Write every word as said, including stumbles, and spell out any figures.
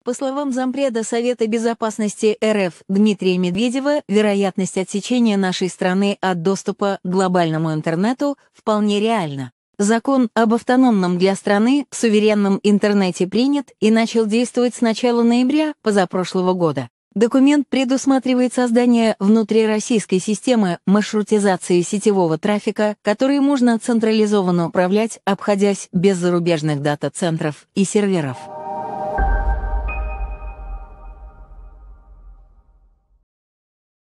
По словам зампреда Совета безопасности эр эф Дмитрия Медведева, вероятность отсечения нашей страны от доступа к глобальному интернету вполне реальна. Закон об автономном для страны суверенном интернете принят и начал действовать с начала ноября позапрошлого года. Документ предусматривает создание внутрироссийской системы маршрутизации сетевого трафика, который можно централизованно управлять, обходясь без зарубежных дата-центров и серверов.